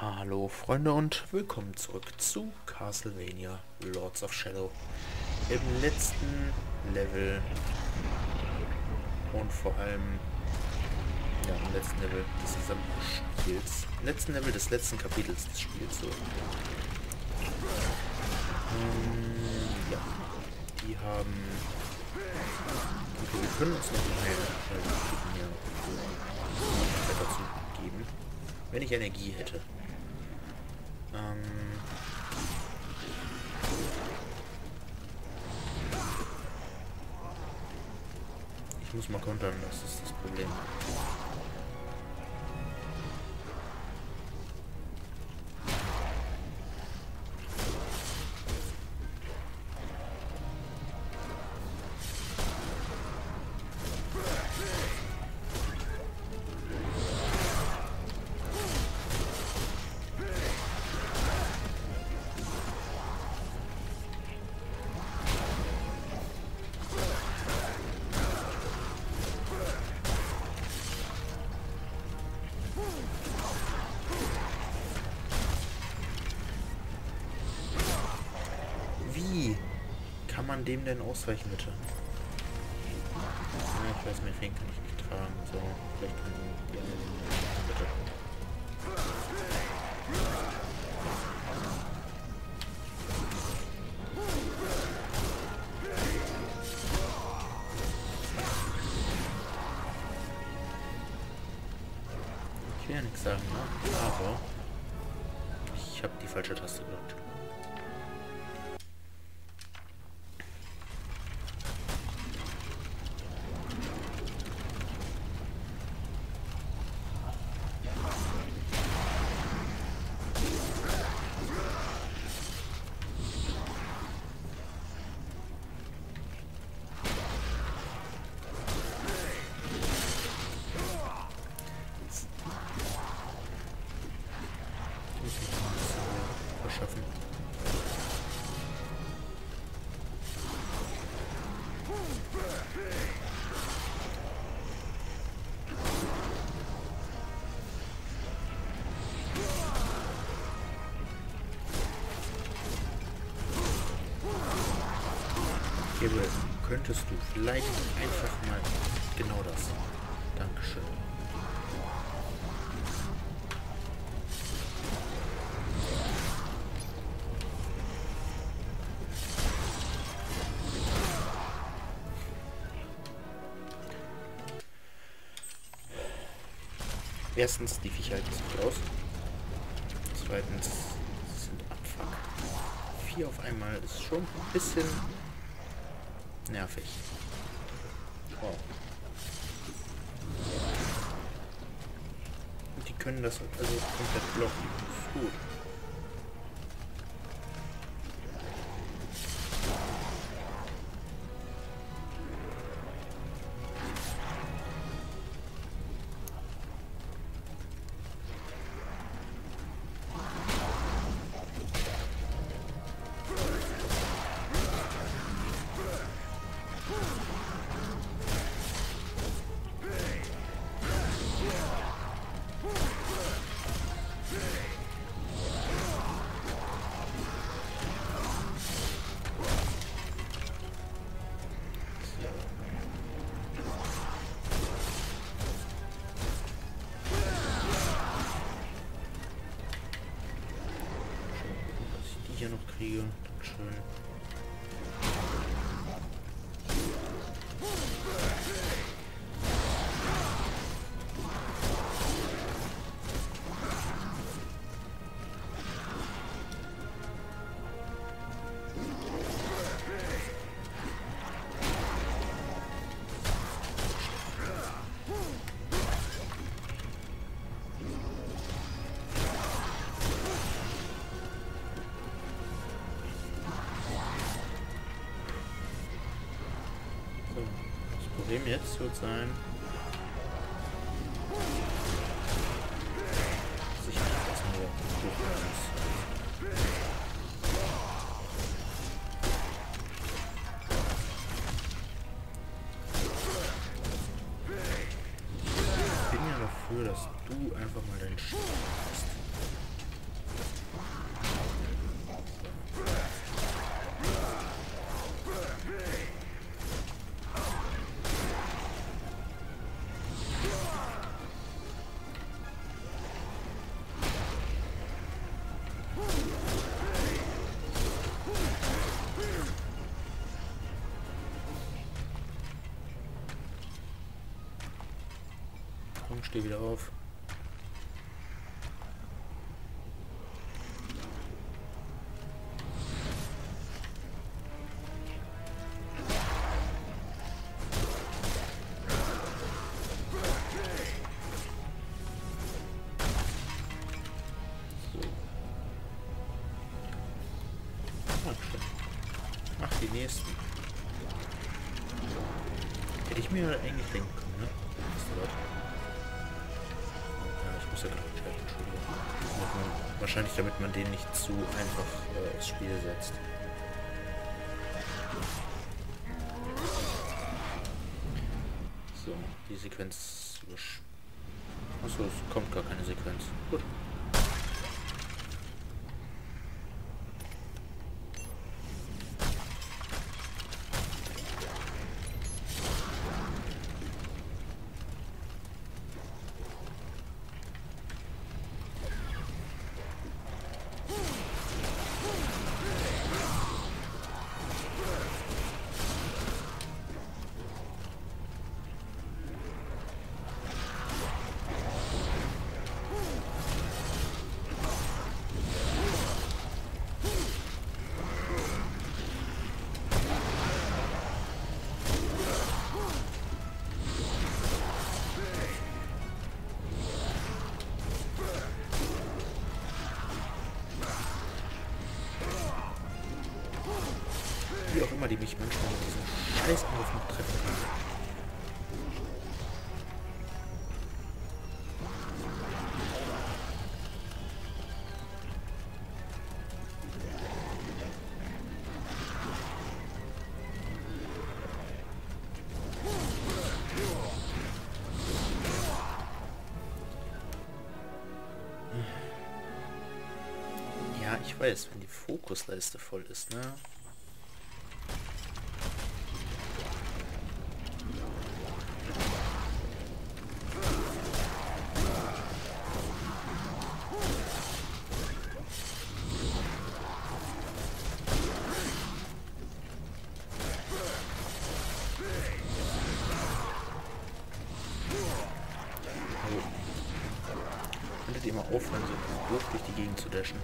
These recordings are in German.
Hallo Freunde und willkommen zurück zu Castlevania Lords of Shadow. Im letzten Level und vor allem im letzten Level des gesamten Spiels, im letzten Level des letzten Kapitels des Spiels so. Die haben... Okay, wir können uns noch mehr dazu geben, wenn ich Energie hätte. Ich muss mal kontern, das ist das Problem. Wie kann man dem denn ausweichen, bitte? Ja, ich weiß, mehr Feen kann ich nicht tragen. So, vielleicht kann die bitte. Ich will ja nichts sagen, ne? Aber ich habe die falsche Taste gedrückt. Verschaffen. Gabriel, könntest du vielleicht einfach mal genau das? Dankeschön. Erstens, die Viecher halten sich aus. Zweitens, sie sind Abfuck. 4 auf einmal ist schon ein bisschen nervig. Wow. Und die können das also komplett blocken. Ist gut. Hier noch kriege. Dankeschön. Das Problem jetzt wird sein, dass ich nicht erstmal hochfahren muss. Ich bin ja dafür, dass du einfach mal deinen Stiefel hast. steh wieder auf. Ach, die nächsten. Hätte ich mir eigentlich denken können, ne? Ja, ich muss ja gerade checken, Entschuldigung. Wahrscheinlich damit man den nicht zu einfach aufs Spiel setzt. So, die Sequenz Achso, es kommt gar keine Sequenz. Gut. Wie auch immer die mich manchmal mit diesem Scheißangriff noch treffen kann. Ja, ich weiß, wenn die Fokusleiste voll ist, ne? Könntet ihr mal aufhören, so hoch durch die Gegend zu dashen?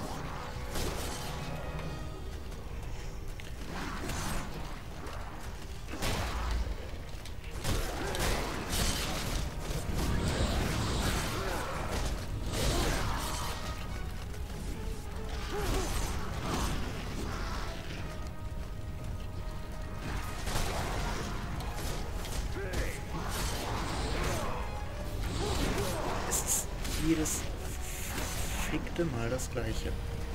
Jedes fickte Mal das Gleiche.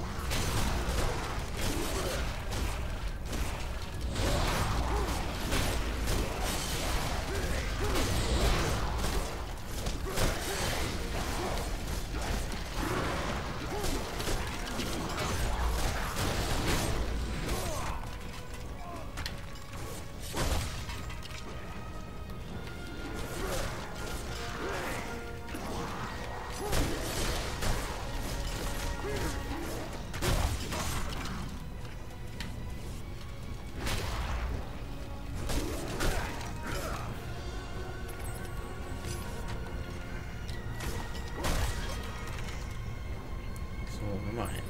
Nummer 1.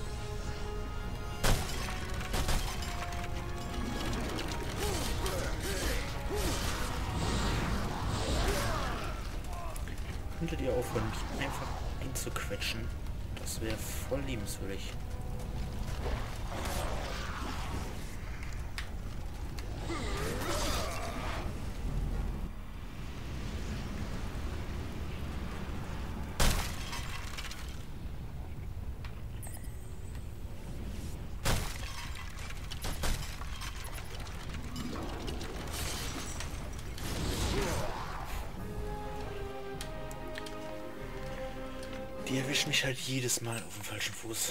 Könntet ihr aufhören, mich einfach einzuquetschen? Das wäre voll liebenswürdig. Die erwischen mich halt jedes Mal auf dem falschen Fuß.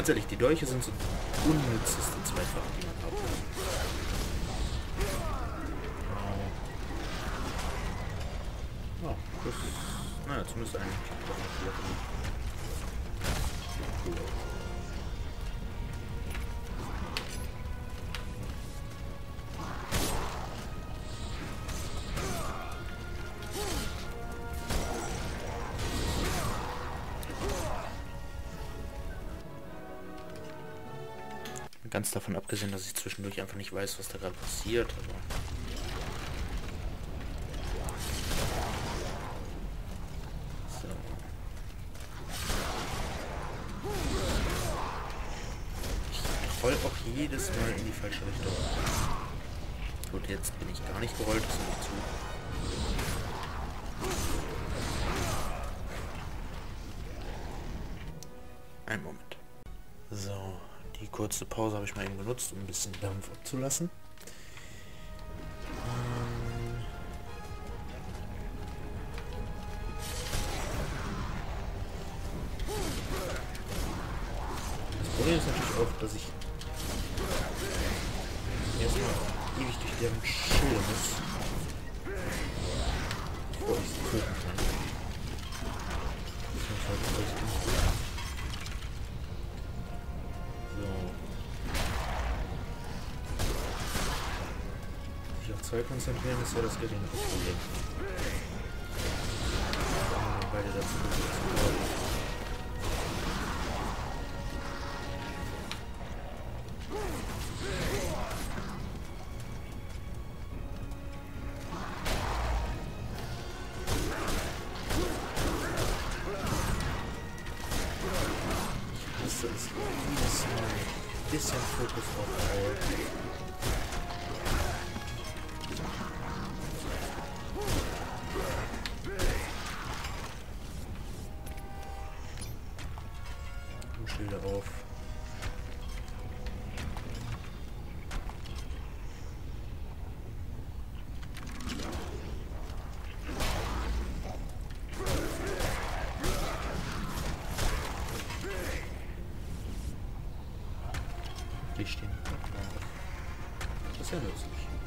Ganz ehrlich, die Dolche sind so unnützeste Zweitwaffen, die man haben kann. Ja, das... Naja, zumindest eigentlich. Cool. Ganz davon abgesehen, dass ich zwischendurch einfach nicht weiß, was da gerade passiert. Aber so. Ich roll auch jedes Mal in die falsche Richtung. Gut, jetzt bin ich gar nicht gerollt, das ist nicht zu. Einen Moment. So. Die kurze Pause habe ich mal eben genutzt, um ein bisschen Dampf abzulassen. Das Problem ist natürlich auch, dass ich erstmal ewig durch deren Schilde muss, bevor ich sie töten kann. Zwei konzentrieren ist ja das geringere Problem. Beide dazu das ist jedes Mal ein bisschen Fokus auf Power. Schilder auf. Die stehen. Das ist ja nützlich.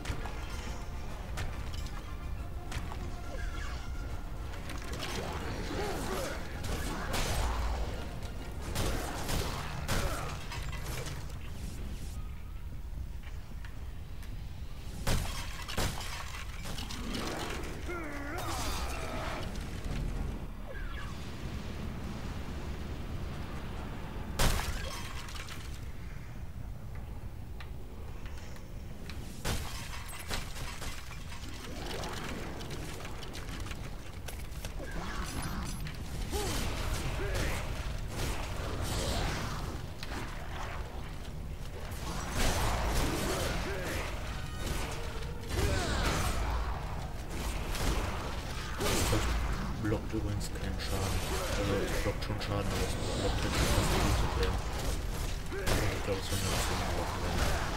Blockt übrigens keinen Schaden. Also es blockt schon Schaden, aber es blockt halt nicht, was gelootet werden. Ich glaube, es wird nicht so gebrochen werden.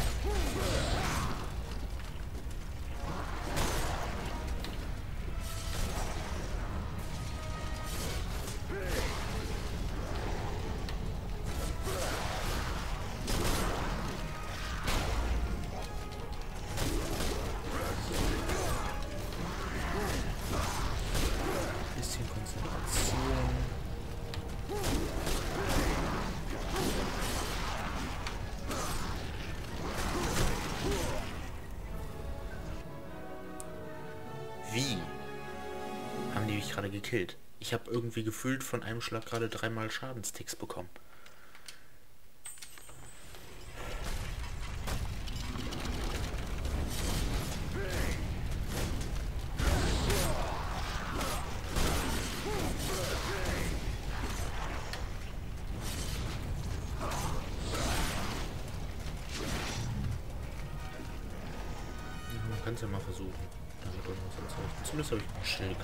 Wie haben die mich gerade gekillt? Ich habe irgendwie gefühlt von einem Schlag gerade 3-mal Schadensticks bekommen. Man kann es ja mal versuchen, damit irgendwas anzurichten. Zumindest habe ich einen Schild.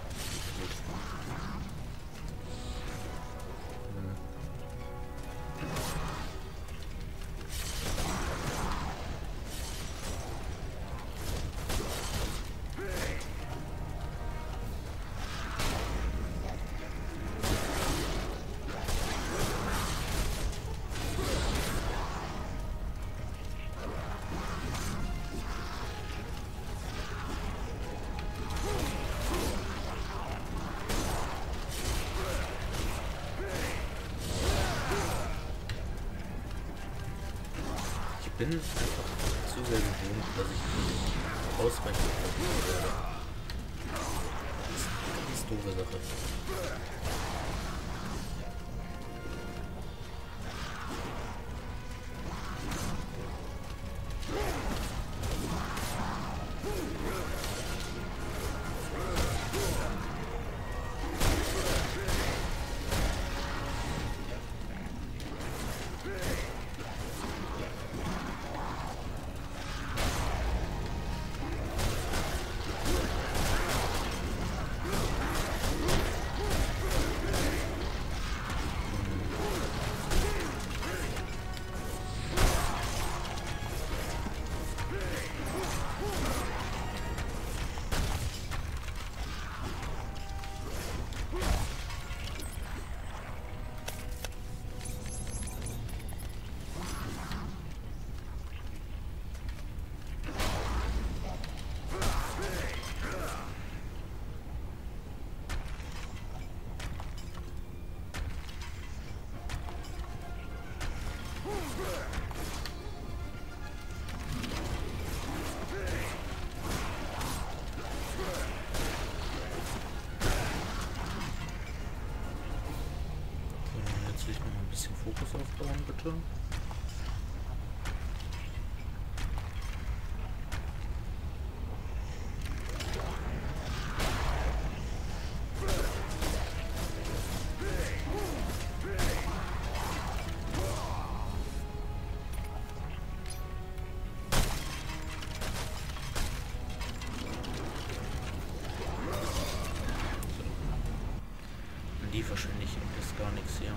bin einfach zu sehr gewohnt, dass ich die ausreichend verdienen werde. Das ist eine ganz doofe Sache. Fokus aufbauen, bitte. Die verschwinde ich jetzt gar nichts hier.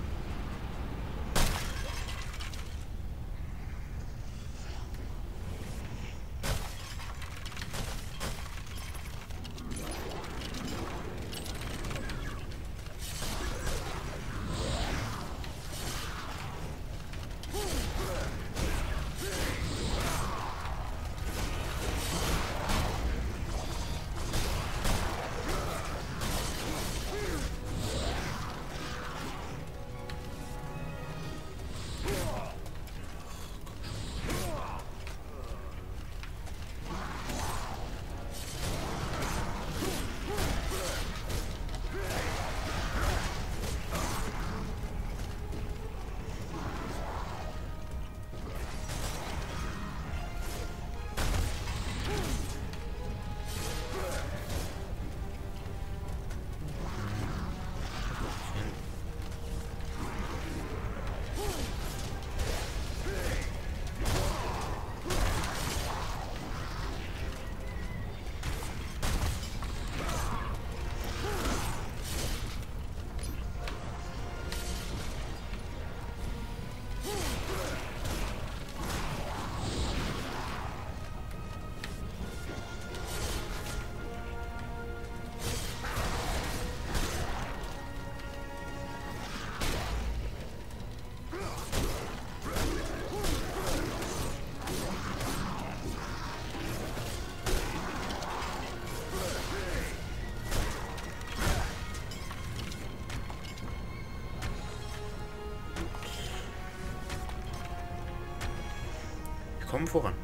Kommen voran.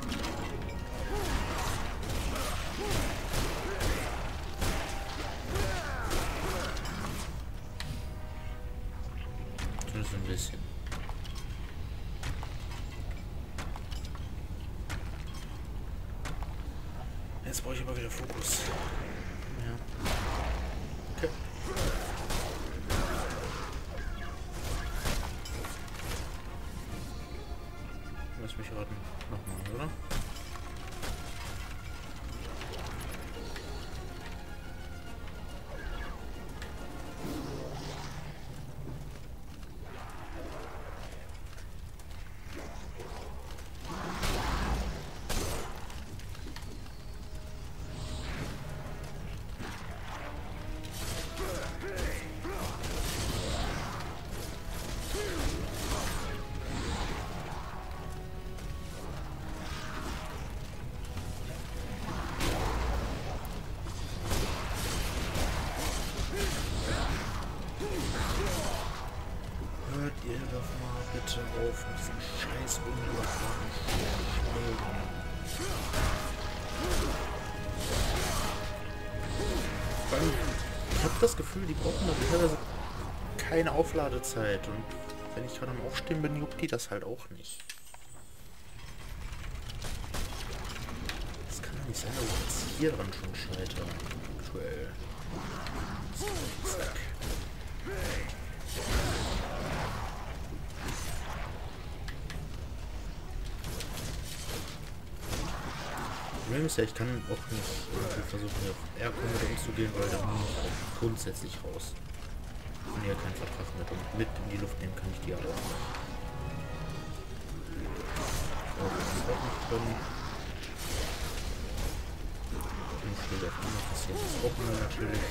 Zumindest ein bisschen. Jetzt brauche ich aber wieder Fokus. Ja. Okay. Lass mich raten. Nochmal, oder? Hört ihr doch mal bitte auf mit diesem Scheiß. scheiß unüberfahren Schlägen. Vor allem, ich habe das Gefühl, die brauchen da teilweise keine Aufladezeit. Und wenn ich gerade am Aufstehen bin, juckt die das halt auch nicht. Das kann doch nicht sein, dass ich jetzt hier dran schon scheitere. Aktuell. Zack. Problem ist ja, ich kann auch nicht irgendwie versuchen, auf R-Combat umzugehen, weil dann bin ich auch grundsätzlich raus. Ich kann ja keinen Vertrag mit und mit in die Luft nehmen kann ich die ja auch nicht. So, das ist auch nicht drin. Schläge auf einmal passiert das auch immer natürlich.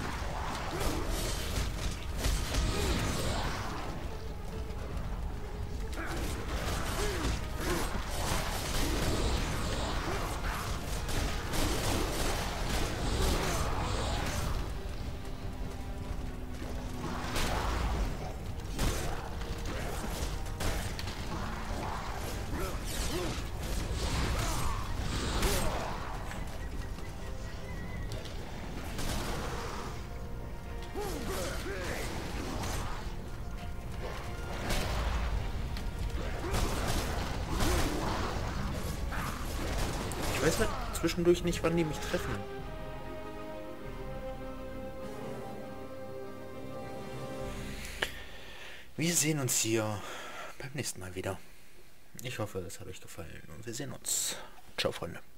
Ich weiß halt zwischendurch nicht, wann die mich treffen. Wir sehen uns hier beim nächsten Mal wieder. Ich hoffe, es hat euch gefallen und wir sehen uns. Ciao, Freunde.